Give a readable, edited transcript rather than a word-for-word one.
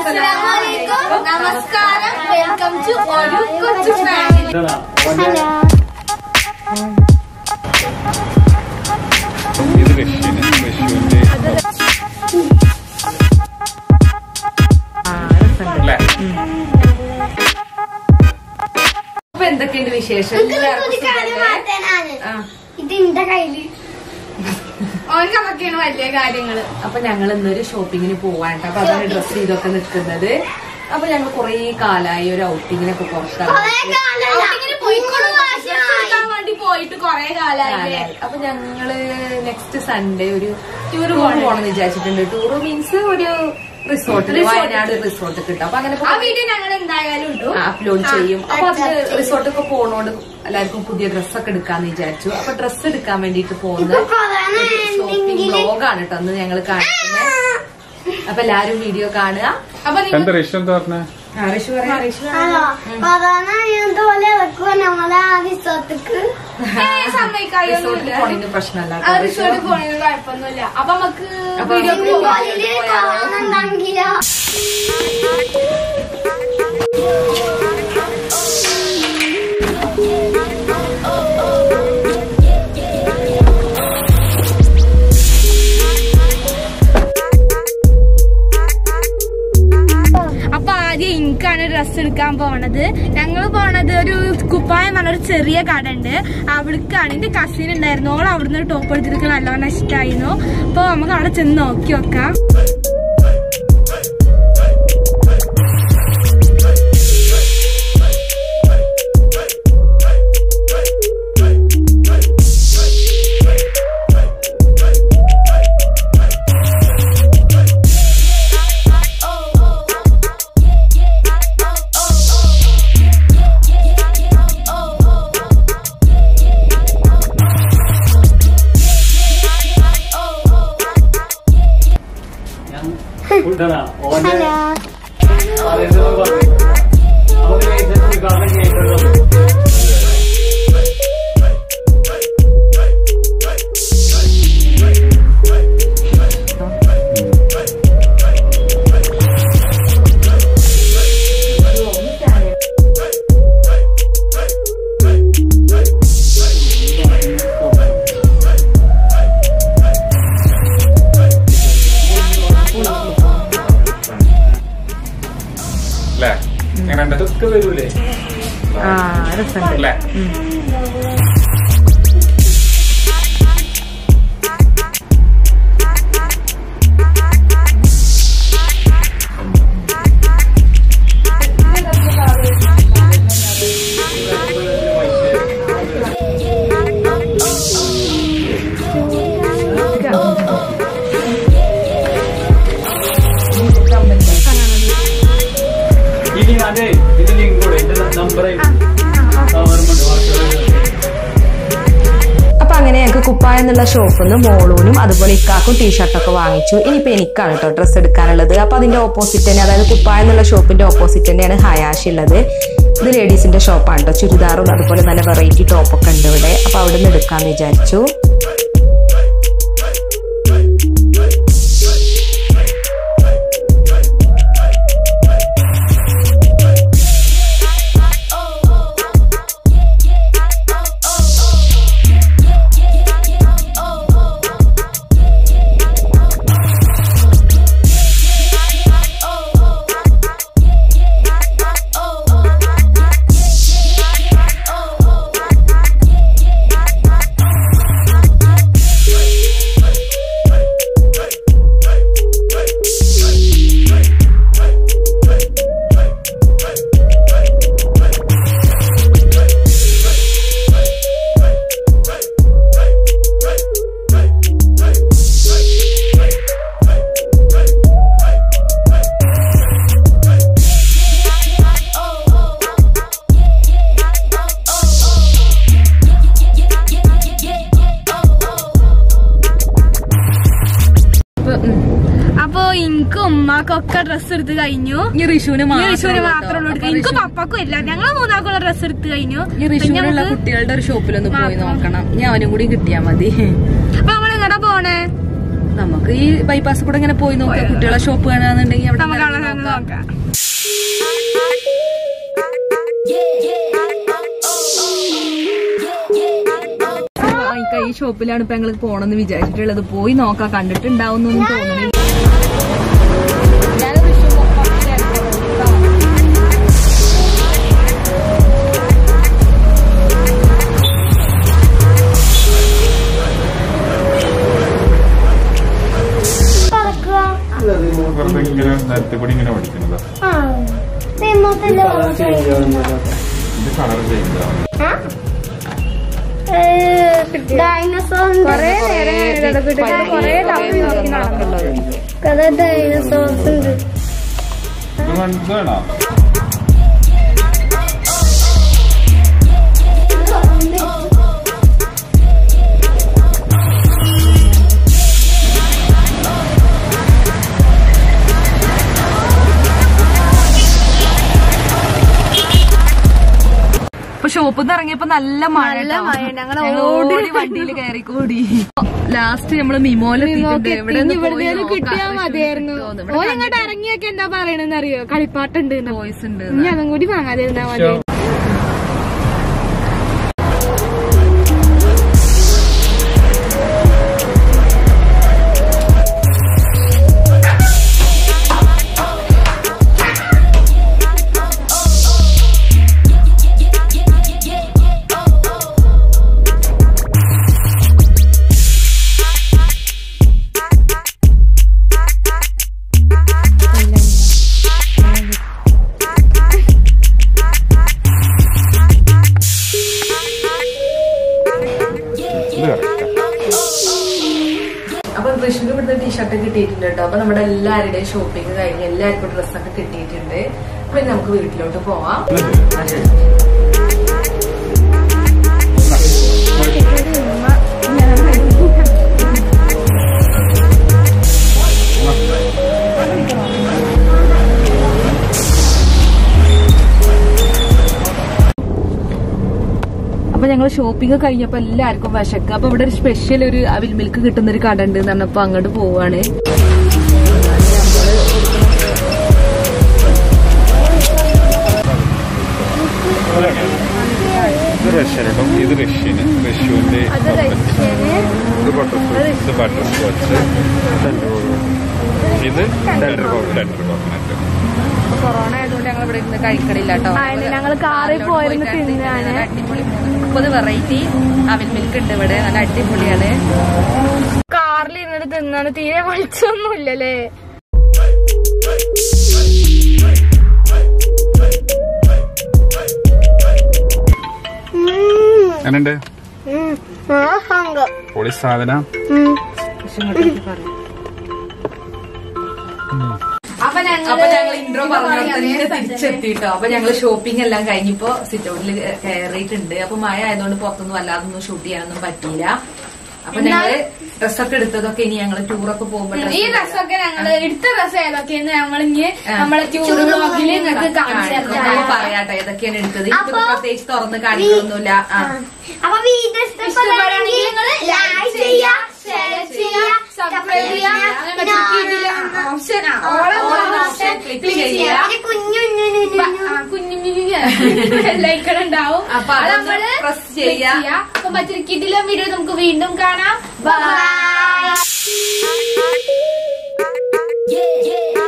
നമസ്കാരം. Welcome to ഒരു കൊച്ചു ഫാമിലി. അപ്പൊ എന്തൊക്കെയുണ്ട് വിശേഷം? ഇതിന്റെ കയ്യില് ഓനൊക്കെയാണ് വലിയ കാര്യങ്ങള്. അപ്പൊ ഞങ്ങൾ ഇന്നൊരു ഷോപ്പിങ്ങിന് പോവാണ്ട്. അപ്പൊ അതാണ് ഡ്രസ് ചെയ്തൊക്കെ നിൽക്കുന്നത്. അപ്പൊ ഞങ്ങൾ കൊറേ കാലായി ഒരു ഔട്ടിങ്ങിനൊക്കെ പോയിട്ട് കൊറേ കാലായി. അപ്പൊ ഞങ്ങള് നെക്സ്റ്റ് സൺഡേ ഒരു ടൂർ പോകണമെന്ന് വിചാരിച്ചിട്ടുണ്ട്. ടൂർ മീൻസ് ഒരു റിസോർട്ടിൽ, വയനാട് റിസോർട്ട് കിട്ടും. അപ്പൊ അങ്ങനെ വീഡിയോ ഞങ്ങൾ എന്തായാലും അപ്ലോഡ് ചെയ്യും. അപ്പൊ അത് റിസോർട്ടൊക്കെ പോണോണ്ട് എല്ലാവർക്കും പുതിയ ഡ്രസ്സൊക്കെ എടുക്കാന്ന് വിചാരിച്ചു. അപ്പൊ ഡ്രസ്സ് എടുക്കാൻ വേണ്ടിട്ട് പോകുന്ന ഷോപ്പിംഗ് വ്ലോഗാണ് കേട്ടോ അന്ന് ഞങ്ങൾ കാണിക്കുന്നത്. അപ്പൊ എല്ലാരും വീഡിയോ കാണുക. അപ്പൊ പ്രശ്നമല്ല, കുഴപ്പമൊന്നുമില്ല. അപ്പൊ നമുക്ക് വീഡിയോ എനിക്കാണ് ഡ്രസ്സ് എടുക്കാൻ പോണത്. ഞങ്ങൾ പോണത് ഒരു കുപ്പായം പറഞ്ഞൊരു ചെറിയ കട ഉണ്ട്, അവിടേക്കാണ്. എന്റെ കസിൻ ഉണ്ടായിരുന്നു, ഓൾ അവിടുന്ന് ടോപ്പ് എടുത്തിട്ട് നല്ലോണം ഇഷ്ടമായിരുന്നു. അപ്പൊ നമുക്ക് അവിടെ ചെന്ന് നോക്കി നോക്കാം. വരൂലേ? രസമുണ്ടല്ലേ? അപ്പൊ അങ്ങനെ ഞങ്ങൾക്ക് കുപ്പായ എന്നുള്ള ഷോപ്പിൽ നിന്ന് മോളൂനും അതുപോലെ ഇക്കാക്കും ടീഷർട്ടൊക്കെ വാങ്ങിച്ചു. ഇനിയിപ്പോ എനിക്കാണ് കേട്ടോ ഡ്രസ്സ് എടുക്കാനുള്ളത്. അപ്പൊ അതിന്റെ ഓപ്പോസിറ്റ് തന്നെ, അതായത് കുപ്പായ എന്നുള്ള ഷോപ്പിന്റെ ഓപ്പോസിറ്റ് തന്നെയാണ് ഹയാഷ് ഉള്ളത്. ഇത് ലേഡീസിന്റെ ഷോപ്പാണ് കേട്ടോ. ചുരിദാറും അതുപോലെ നല്ല വെറൈറ്റി ടോപ്പൊക്കെ ഉണ്ട് ഇവിടെ. അപ്പൊ അവിടെ നിന്ന് എടുക്കാന്ന് വിചാരിച്ചു. അപ്പൊ എനിക്കും ഉമ്മാക്കൊക്കെ ഡ്രസ്സ് എടുത്ത് കഴിഞ്ഞു. റിഷുവിന് മാത്രമേ എടുക്കുക. എനിക്കും പപ്പക്കും ഇല്ല, ഞങ്ങൾ മൂന്നാക്കുള്ള ഡ്രസ്സ് എടുത്ത് കഴിഞ്ഞു. റിഷുവിനുള്ള കുട്ടികളുടെ ഒരു ഷോപ്പിലൊന്ന് പോയി നോക്കണം. ഞാൻ അവനും കൂടി കിട്ടിയാ മതി. അപ്പൊ നമ്മൾ എങ്ങടാ പോണേ? നമുക്ക് ഈ ബൈപ്പാസ് കൂടെ ഇങ്ങനെ പോയി നോക്കാം. കുട്ടികളെ ഷോപ്പ് കാണാന്നുണ്ടെങ്കിൽ അവിടെ നോക്കാം. ഈ ഷോപ്പിലാണ് ഇപ്പൊ ഞങ്ങൾ പോണെന്ന് വിചാരിച്ചിട്ടുള്ളത്. പോയി നോക്കാം, കണ്ടിട്ടുണ്ടാവുന്നൊന്നും തോന്നുന്നില്ല. ഇങ്ങനെ പഠിക്കുന്നത് കളർ ഡൈനോസോർസ് ഉണ്ട്. വേണോ? ഷോപ്പിൽ നിന്ന് ഇറങ്ങിയപ്പോ നല്ല മഴ, ഞങ്ങൾ ഓടി വണ്ടിയിൽ കയറി കൂടി. ലാസ്റ്റ് നമ്മള് മിമോലെത്തിയിട്ടുണ്ട്. കിട്ടിയാ മതിയായിരുന്നു. ഓരങ്ങോട്ട് ഇറങ്ങിയൊക്കെ എന്താ പറയണെന്ന് അറിയോ? കളിപ്പാട്ടുണ്ട്, വോയിസ് ഉണ്ട്. ഇനി അതും കൂടി വാങ്ങാതിരുന്നാ മതി. അപ്പൊ ഋഷിക്ക് ഇവിടുത്തെ ടീഷർട്ട് കിട്ടിയിട്ടുണ്ട് കേട്ടോ. അപ്പൊ നമ്മുടെ എല്ലാവരുടെയും ഷോപ്പിംഗ് കഴിഞ്ഞ് എല്ലാവർക്കും ഡ്രസ്സൊക്കെ കിട്ടിയിട്ടുണ്ട്. അപ്പൊ നമുക്ക് വീട്ടിലോട്ട് പോവാം. അപ്പൊ ഞങ്ങൾ ഷോപ്പിംഗ് കഴിഞ്ഞപ്പോ എല്ലാവർക്കും വിശക്ക്. അപ്പൊ ഇവിടെ ഒരു സ്പെഷ്യൽ ഒരു അവിൽ മിൽക്ക് കിട്ടുന്ന ഒരു കട ഉണ്ട് എന്ന് പറഞ്ഞപ്പോ അങ്ങോട്ട് പോവാണ്. ഇത് റഷ്യൻ കേട്ടോ. ഇത് റഷ്യന്, റഷ്യന്റെ ഇത് ബട്ടർ സ്കോച്ച്, ഇത് ഡെൽറ്റർ കോക്കനട്ട്. കൊറോണ ആയതുകൊണ്ട് ഞങ്ങൾ ഇവിടെ ഇരുന്ന് കഴിക്കണില്ല കേട്ടോ. ഞങ്ങൾ കാറിൽ പോയിരുന്നു തിന്നാണ്. അടിപൊളി 30 വെറൈറ്റി അവിൽ മിൽക്ക് ഉണ്ട് ഇവിടെ, നല്ല അടിപൊളിയാണ്. കാറിൽ ഇരുന്നിട്ട് തിന്നാണ്. തീരെ വലിച്ചൊന്നുമില്ലല്ലേ? എന്നുണ്ട് പൊളി സാധനം. അപ്പൊ ഞങ്ങൾ ഇൻട്രോ പറഞ്ഞ തിരിച്ചെത്തിട്ടോ. അപ്പൊ ഞങ്ങള് ഷോപ്പിംഗ് എല്ലാം കഴിഞ്ഞിപ്പോ സിറ്റ് ഔട്ടിൽ കയറിയിട്ടുണ്ട്. അപ്പൊ മഴ ആയതുകൊണ്ട് പുറത്തൊന്നും വല്ലാതൊന്നും ഷൂട്ട് ചെയ്യാനൊന്നും പറ്റിയില്ല. അപ്പൊ ഞങ്ങള് ഡ്രസ്സൊക്കെ എടുത്തതൊക്കെ ഇനി ഞങ്ങള് ടൂറൊക്കെ പോകുമ്പോൾ ഈ ഡ്രസ്സൊക്കെ ഞങ്ങള് എടുത്ത ഡ്രസ്സ് ഏതൊക്കെയെന്ന് ഞങ്ങളിഞ്ഞ് നമ്മളെ ടൂർ ബ്ലോഗിൽ നിങ്ങൾക്ക് കാണിച്ചു പറയാട്ടെ ഏതൊക്കെയാണ് എടുത്തത്. ഇപ്പൊ പ്രത്യേകിച്ച് തുറന്ന് കാണിക്കൊന്നുമില്ല. അപ്പൊ വീഡിയോ ഇഷ്ടപ്പെടുകയാണെങ്കിൽ നിങ്ങൾ ലൈക്ക് ചെയ്യുക, ഷെയർ ചെയ്യുക, സബ്സ്ക്രൈബ് ചെയ്യുക, കുഞ്ഞു ലൈക്കൺ ഉണ്ടാവും. അപ്പൊ നമ്മള് പ്രസ് ചെയ്യുക. അപ്പൊ മറ്റൊരു കിടിലം വീഡിയോ നമുക്ക് വീണ്ടും കാണാം. ബൈ.